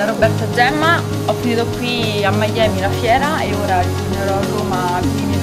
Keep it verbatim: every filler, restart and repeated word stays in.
da Roberta Gemma, ho finito qui a Miami la fiera e ora ritornerò a Roma con i miei